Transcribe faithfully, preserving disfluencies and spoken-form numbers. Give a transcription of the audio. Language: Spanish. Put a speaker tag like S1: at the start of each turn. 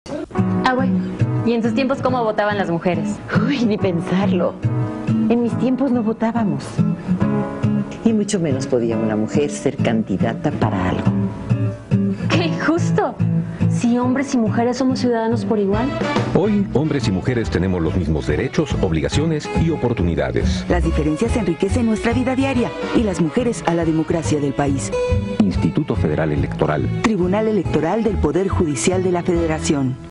S1: Ah, bueno. ¿Y en tus tiempos cómo votaban las mujeres?
S2: Uy, ni pensarlo. En mis tiempos no votábamos. Y mucho menos podía una mujer ser candidata para algo.
S1: ¡Qué injusto! Si hombres y mujeres somos ciudadanos por igual.
S3: Hoy, hombres y mujeres tenemos los mismos derechos, obligaciones y oportunidades.
S4: Las diferencias enriquecen nuestra vida diaria y las mujeres a la democracia del país.
S3: Instituto Federal Electoral.
S4: Tribunal Electoral del Poder Judicial de la Federación.